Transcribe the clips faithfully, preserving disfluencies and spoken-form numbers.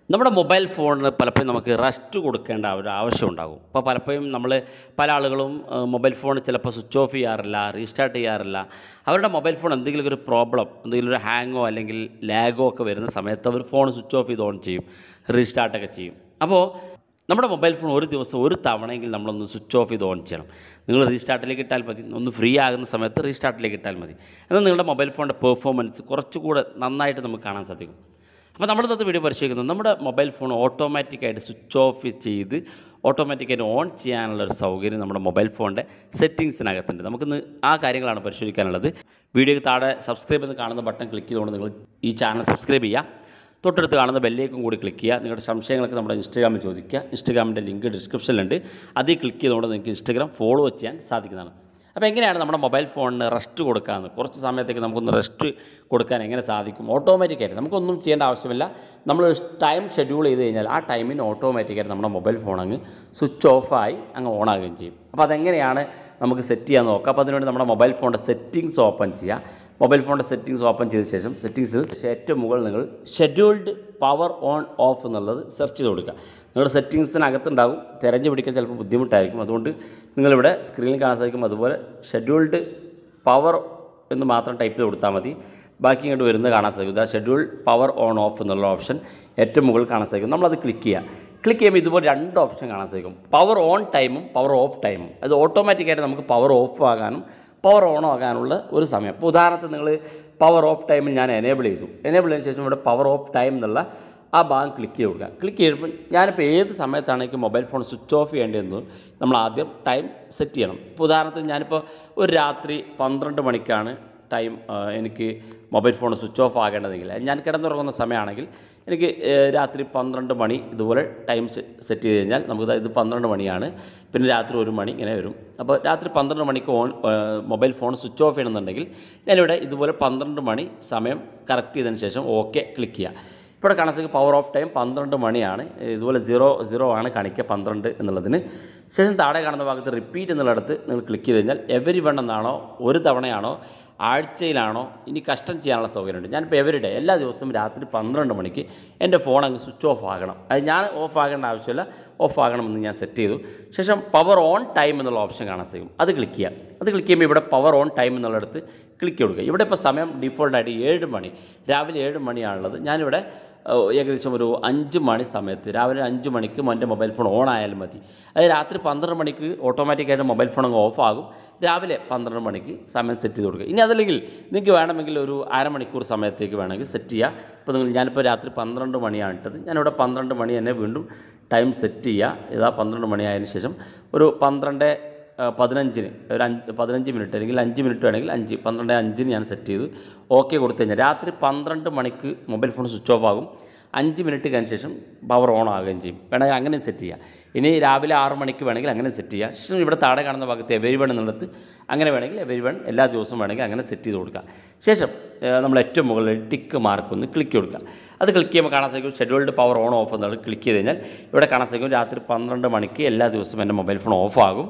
നമ്മുടെ മൊബൈൽ ഫോണിന് പലപ്പോഴും നമുക്ക് റെസ്റ്റ് കൊടുക്കേണ്ട ഒരു ആവശ്യം ഉണ്ടാകും. അപ്പോൾ പലപ്പോഴും നമ്മൾ പല ആളുകളും മൊബൈൽ ഫോൺ ചിലപ്പോൾ സ്വിച്ച് ഓഫ് ചെയ്യാറില്ല, റീസ്റ്റാർട്ട് ചെയ്യാറില്ല. അവരുടെ മൊബൈൽ ഫോൺ എന്തെങ്കിലും ഒരു പ്രോബ്ലം, എന്തെങ്കിലും ഒരു ഹാങ്ങോ അല്ലെങ്കിൽ ലാഗോ ഒക്കെ വരുന്ന സമയത്ത് അവർ ഫോൺ സ്വിച്ച് ഓഫ് ചെയ്ത് ഓൺ ചെയ്യും, റീസ്റ്റാർട്ടൊക്കെ ചെയ്യും. അപ്പോൾ നമ്മുടെ മൊബൈൽ ഫോൺ ഒരു ദിവസം ഒരു തവണയെങ്കിൽ നമ്മളൊന്ന് സ്വിച്ച് ഓഫ് ചെയ്ത് ഓൺ ചെയ്യണം. നിങ്ങൾ റീസ്റ്റാർട്ടിലേക്ക് ഇട്ടാൽ മതി, ഒന്ന് ഫ്രീ ആകുന്ന സമയത്ത് റീസ്റ്റാർട്ടിലേക്ക് ഇട്ടാൽ മതി. എന്നാൽ നിങ്ങളുടെ മൊബൈൽ ഫോണിൻ്റെ പെർഫോമൻസ് കുറച്ചുകൂടെ നന്നായിട്ട് നമുക്ക് കാണാൻ സാധിക്കും. അപ്പോൾ നമ്മൾ ഇന്നത്തെ വീഡിയോ പരിശോധിക്കുന്നത് നമ്മുടെ മൊബൈൽ ഫോൺ ഓട്ടോമാറ്റിക്കായിട്ട് സ്വിച്ച് ഓഫ് ചെയ്ത് ഓട്ടോമാറ്റിക്കായിട്ട് ഓൺ ചെയ്യാനുള്ള ഒരു സൗകര്യം നമ്മുടെ മൊബൈൽ ഫോണിൻ്റെ സെറ്റിങ്സിനകത്തുണ്ട്. നമുക്കിന്ന് ആ കാര്യങ്ങളാണ് പരിശോധിക്കാനുള്ളത്. വീഡിയോയ്ക്ക് താഴെ സബ്സ്ക്രൈബ് എന്ന് കാണുന്ന ബട്ടൺ ക്ലിക്ക് ചെയ്തുകൊണ്ട് നിങ്ങൾ ഈ ചാനൽ സബ്സ്ക്രൈബ് ചെയ്യുക. തൊട്ടടുത്ത് കാണുന്ന ബെല്ലേക്കും കൂടി ക്ലിക്ക് ചെയ്യുക. നിങ്ങളുടെ സംശയങ്ങളൊക്കെ നമ്മുടെ ഇൻസ്റ്റാഗ്രാമിൽ ചോദിക്കുക. ഇൻസ്റ്റാഗ്രാമിൻ്റെ ലിങ്ക് ഡിസ്ക്രിപ്ഷനിലുണ്ട്. അതിൽ ക്ലിക്ക് ചെയ്തുകൊണ്ട് നിങ്ങൾക്ക് ഇൻസ്റ്റാഗ്രാം ഫോളോ ചെയ്യാൻ സാധിക്കുന്നതാണ്. അപ്പോൾ എങ്ങനെയാണ് നമ്മുടെ മൊബൈൽ ഫോണിന് റെസ്റ്റ് കൊടുക്കാമെന്ന്, കുറച്ച് സമയത്തേക്ക് നമുക്കൊന്ന് റെസ്റ്റ് കൊടുക്കാൻ എങ്ങനെ സാധിക്കും? ഓട്ടോമാറ്റിക്കായിട്ട് നമുക്കൊന്നും ചെയ്യേണ്ട ആവശ്യമില്ല. നമ്മൾ ടൈം ഷെഡ്യൂൾ ചെയ്ത് കഴിഞ്ഞാൽ ആ ടൈമിന് ഓട്ടോമാറ്റിക്കായിട്ട് നമ്മുടെ മൊബൈൽ ഫോൺ അങ്ങ് സ്വിച്ച് ഓഫായി അങ്ങ് ഓണാകുകയും ചെയ്യും. അപ്പോൾ അതെങ്ങനെയാണ് നമുക്ക് സെറ്റ് ചെയ്യാൻ നോക്കാം. അപ്പോൾ അതിനുവേണ്ടി നമ്മുടെ മൊബൈൽ ഫോണിൻ്റെ സെറ്റിങ്സ് ഓപ്പൺ ചെയ്യുക. മൊബൈൽ ഫോണിൻ്റെ സെറ്റിങ്സ് ഓപ്പൺ ചെയ്ത ശേഷം സെറ്റിങ്സിൽ ഏറ്റവും മുകളിൽ നിങ്ങൾ ഷെഡ്യൂൾഡ് പവർ ഓൺ ഓഫ് എന്നുള്ളത് സെർച്ച് ചെയ്ത് കൊടുക്കുക. നിങ്ങളുടെ സെറ്റിങ്സിനകത്തുണ്ടാകും, തിരഞ്ഞു പിടിക്കാൻ ചിലപ്പോൾ ബുദ്ധിമുട്ടായിരിക്കും. അതുകൊണ്ട് നിങ്ങളിവിടെ സ്ക്രീനിൽ കാണാൻ സാധിക്കും. അതുപോലെ ഷെഡ്യൂൾഡ് പവർ എന്ന് മാത്രം ടൈപ്പ് ചെയ്ത് കൊടുത്താൽ മതി. ബാക്കി ഇങ്ങോട്ട് വരുന്നത് കാണാൻ സാധിക്കും. ഇതാ ഷെഡ്യൂൾ പവർ ഓൺ ഓഫ് എന്നുള്ള ഓപ്ഷൻ ഏറ്റവും മുകളിൽ കാണാൻ സാധിക്കും. നമ്മളത് ക്ലിക്ക് ചെയ്യുക. ക്ലിക്ക് ചെയ്യുമ്പോൾ ഇതുപോലെ രണ്ട് ഓപ്ഷൻ കാണാൻ സാധിക്കും. പവർ ഓൺ ടൈമും പവർ ഓഫ് ടൈമും. അത് ഓട്ടോമാറ്റിക്കായിട്ട് നമുക്ക് പവർ ഓഫ് ആകാനും പവർ ഓൺ ആകാനുള്ള ഒരു സമയം. ഇപ്പോൾ ഉദാഹരണത്തിന് നിങ്ങൾ പവർ ഓഫ് ടൈമിൽ ഞാൻ എനേബിൾ ചെയ്തു. എനേബിൾ ചെയ്തതിന് ശേഷം ഇവിടെ പവർ ഓഫ് ടൈം എന്നുള്ള ആ ഭാഗം ക്ലിക്ക് ചെയ്ത് കൊടുക്കുക. ക്ലിക്ക് ചെയ്യുമ്പോൾ ഞാനിപ്പോൾ ഏത് സമയത്താണെങ്കിൽ മൊബൈൽ ഫോൺ സ്വിച്ച് ഓഫ് ചെയ്യേണ്ടതെന്ന് നമ്മൾ ആദ്യം ടൈം സെറ്റ് ചെയ്യണം. ഇപ്പോൾ ഉദാഹരണത്തിന് ഞാനിപ്പോൾ ഒരു രാത്രി പന്ത്രണ്ട് മണിക്കാണ് ടൈം എനിക്ക് മൊബൈൽ ഫോൺ സ്വിച്ച് ഓഫ് ആകേണ്ടതെങ്കിൽ, ഞാൻ കിടന്നുറങ്ങുന്ന സമയമാണെങ്കിൽ എനിക്ക് രാത്രി പന്ത്രണ്ട് മണി ഇതുപോലെ ടൈം സെറ്റ് ചെയ്ത് കഴിഞ്ഞാൽ നമുക്ക് ഇത് പന്ത്രണ്ട് മണിയാണ്, പിന്നെ രാത്രി ഒരു മണി ഇങ്ങനെ വരും. അപ്പോൾ രാത്രി പന്ത്രണ്ട് മണിക്ക് on mobile phone switch off ചെയ്യണമെന്നുണ്ടെങ്കിൽ ഞാനിവിടെ ഇതുപോലെ പന്ത്രണ്ട് മണി സമയം കറക്റ്റ് ചെയ്തതിന് ശേഷം ഓക്കെ ക്ലിക്ക് ചെയ്യുക. ഇവിടെ കാണാൻ സാധിക്കും പവർ ഓഫ് ടൈം പന്ത്രണ്ട് മണിയാണ്. ഇതുപോലെ സീറോ സീറോ ആണ് കാണിക്കുക പന്ത്രണ്ട് എന്നുള്ളതിന്. ശേഷം താഴെ കാണുന്ന ഭാഗത്ത് റിപ്പീറ്റ് എന്നുള്ളിടത്ത് നിങ്ങൾ ക്ലിക്ക് ചെയ്ത് കഴിഞ്ഞാൽ എവരി വൺ എന്നാണോ, ഒരു തവണയാണോ, ആഴ്ചയിലാണോ, ഇനി കസ്റ്റം ചെയ്യാനുള്ള സൗകര്യമുണ്ട്. ഞാനിപ്പോൾ എവരി ഡേ എല്ലാ ദിവസവും രാത്രി പന്ത്രണ്ട് മണിക്ക് എൻ്റെ ഫോൺ അങ്ങ് സ്വിച്ച് ഓഫ് ആകണം. അത് ഞാൻ ഓഫ് ആകേണ്ട ആവശ്യമില്ല, ഓഫ് ആകണമെന്ന് ഞാൻ സെറ്റ് ചെയ്തു. ശേഷം പവർ ഓൺ ടൈം എന്നുള്ള ഓപ്ഷൻ കാണാൻ സാധിക്കും. അത് ക്ലിക്ക് ചെയ്യാം. അത് ക്ലിക്ക് ചെയ്യുമ്പോൾ ഇവിടെ പവർ ഓൺ ടൈം എന്നുള്ളിടത്ത് ക്ലിക്ക് കൊടുക്കുക. ഇവിടെ ഇപ്പോൾ സമയം ഡിഫോൾട്ടായിട്ട് ഏഴ് മണി, രാവിലെ ഏഴ് മണിയാണുള്ളത്. ഞാനിവിടെ ഏകദേശം ഒരു അഞ്ച് മണി സമയത്ത്, രാവിലെ അഞ്ച് മണിക്ക് എൻ്റെ മൊബൈൽ ഫോൺ ഓൺ ആയാലും മതി. അത് രാത്രി പന്ത്രണ്ട് മണിക്ക് ഓട്ടോമാറ്റിക്കായിട്ട് മൊബൈൽ ഫോൺ അങ്ങ് ഓഫ് ആകും. രാവിലെ പന്ത്രണ്ട് മണിക്ക് സമയം സെറ്റ് ചെയ്ത് കൊടുക്കുക. ഇനി അതല്ലെങ്കിൽ നിങ്ങൾക്ക് വേണമെങ്കിൽ ഒരു അരമണിക്കൂർ സമയത്തേക്ക് വേണമെങ്കിൽ സെറ്റ് ചെയ്യുക. ഇപ്പോൾ നിങ്ങൾ ഞാനിപ്പോൾ രാത്രി പന്ത്രണ്ട് മണിയാണ് ഇട്ടത്. ഞാനിവിടെ പന്ത്രണ്ട് മണി തന്നെ വീണ്ടും ടൈം സെറ്റ് ചെയ്യുക. ഇതാ പന്ത്രണ്ട് മണിയായതിനു ശേഷം ഒരു പന്ത്രണ്ട് പതിനഞ്ചിന് ഒരു അഞ്ച് പതിനഞ്ച് മിനിറ്റ് അല്ലെങ്കിൽ അഞ്ച് മിനിറ്റ് വേണമെങ്കിൽ അഞ്ച് പന്ത്രണ്ട് അഞ്ചിന് ഞാൻ സെറ്റ് ചെയ്തു ഓക്കെ കൊടുത്തു കഴിഞ്ഞാൽ രാത്രി പന്ത്രണ്ട് മണിക്ക് മൊബൈൽ ഫോൺ സ്വിച്ച് ഓഫ് ആകും. അഞ്ച് മിനിറ്റ് കഴിഞ്ഞ ശേഷം പവർ ഓൺ ആകുകയും ചെയ്യും. വേണമെങ്കിൽ അങ്ങനെ സെറ്റ് ചെയ്യുക. ഇനി രാവിലെ ആറ് മണിക്ക് വേണമെങ്കിൽ അങ്ങനെ സെറ്റ് ചെയ്യുക. ശേഷം ഇവിടെ താഴെ കാണുന്ന ഭാഗത്ത് എവരി വൺ എന്നുള്ളത് അങ്ങനെ വേണമെങ്കിൽ എവരി വൺ എല്ലാ ദിവസവും വേണമെങ്കിൽ അങ്ങനെ സെറ്റ് ചെയ്ത് കൊടുക്കുക. ശേഷം നമ്മൾ ഏറ്റവും മുകളിൽ ടിക്ക് മാർക്ക് ഒന്ന് ക്ലിക്ക് കൊടുക്കുക. അത് ക്ലിക്ക് ചെയ്യുമ്പോൾ കാണാൻ സാധിക്കും ഷെഡ്യൂൾഡ് പവർ ഓൺ ഓഫ് എന്നുള്ളത് ക്ലിക്ക് ചെയ്ത് കഴിഞ്ഞാൽ ഇവിടെ കാണാൻ സാധിക്കും രാത്രി പന്ത്രണ്ട് മണിക്ക് എല്ലാ ദിവസവും എൻ്റെ മൊബൈൽ ഫോൺ ഓഫ് ആകും.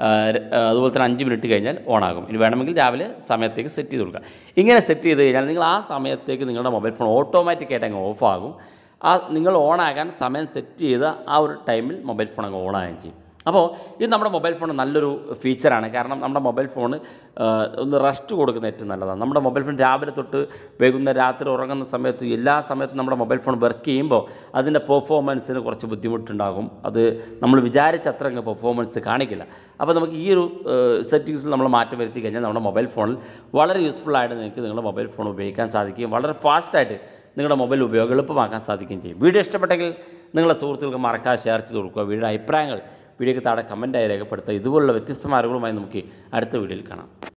അതുപോലെ തന്നെ അഞ്ച് മിനിറ്റ് കഴിഞ്ഞാൽ ഓൺ ആകും. ഇനി വേണമെങ്കിൽ രാവിലെ സമയത്തേക്ക് സെറ്റ് ചെയ്ത് കൊടുക്കുക. ഇങ്ങനെ സെറ്റ് ചെയ്ത് കഴിഞ്ഞാൽ നിങ്ങൾ ആ സമയത്തേക്ക് നിങ്ങളുടെ മൊബൈൽ ഫോൺ ഓട്ടോമാറ്റിക്കായിട്ട് അങ്ങ് ഓഫ് ആകും. ആ നിങ്ങൾ ഓണാകാൻ സമയം സെറ്റ് ചെയ്ത ആ ഒരു ടൈമിൽ മൊബൈൽ ഫോൺ അങ്ങ് ഓണാകുകയും ചെയ്യും. അപ്പോൾ ഇത് നമ്മുടെ മൊബൈൽ ഫോൺ നല്ലൊരു ഫീച്ചറാണ്. കാരണം നമ്മുടെ മൊബൈൽ ഫോൺ ഒന്ന് റെസ്റ്റ് കൊടുക്കുന്ന ഏറ്റവും നല്ലതാണ്. നമ്മുടെ മൊബൈൽ ഫോൺ രാവിലെ തൊട്ട് വൈകുന്നേരം രാത്രി ഉറങ്ങുന്ന സമയത്ത് എല്ലാ സമയത്തും നമ്മുടെ മൊബൈൽ ഫോൺ വർക്ക് ചെയ്യുമ്പോൾ അതിൻ്റെ പെർഫോമൻസിന് കുറച്ച് ബുദ്ധിമുട്ടുണ്ടാകും. അത് നമ്മൾ വിചാരിച്ച അത്ര അങ്ങ് പെർഫോമൻസ് കാണിക്കില്ല. അപ്പോൾ നമുക്ക് ഈ ഒരു സെറ്റിങ്സിൽ നമ്മൾ മാറ്റം വരുത്തി കഴിഞ്ഞാൽ നമ്മുടെ മൊബൈൽ ഫോണിൽ വളരെ യൂസ്ഫുള്ളായിട്ട് നിങ്ങൾക്ക് നിങ്ങളുടെ മൊബൈൽ ഫോൺ ഉപയോഗിക്കാൻ സാധിക്കുകയും വളരെ ഫാസ്റ്റായിട്ട് നിങ്ങളുടെ മൊബൈൽ ഉപയോഗം എളുപ്പമാക്കാൻ സാധിക്കുകയും ചെയ്യും. വീഡിയോ ഇഷ്ടപ്പെട്ടെങ്കിൽ നിങ്ങളുടെ സുഹൃത്തുക്കൾക്ക് മറക്കാതെ ഷെയർ ചെയ്ത് കൊടുക്കുക. വീഡിയോയുടെ അഭിപ്രായങ്ങൾ വീഡിയോയ്ക്ക് താഴെ കമൻറ്റായി രേഖപ്പെടുത്തുക. ഇതുപോലുള്ള വ്യത്യസ്തമായ അറിവുകളുമായി നമുക്ക് അടുത്ത വീഡിയോയിൽ കാണാം.